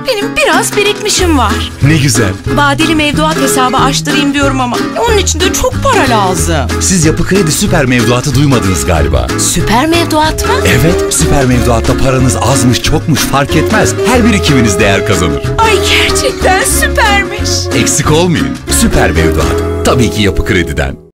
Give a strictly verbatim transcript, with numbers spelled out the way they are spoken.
benim biraz birikmişim var. Ne güzel. Vadeli mevduat hesabı açtırayım diyorum ama onun için de çok para lazım. Siz Yapı Kredi süper mevduatı duymadınız galiba. Süper mevduat mı? Evet, süper mevduatta paranız azmış çokmuş fark etmez. Her birikiminiz değer kazanır. Ay gerçekten süpermiş. Eksik olmayın. Süper mevduat. Tabii ki Yapı Kredi'den.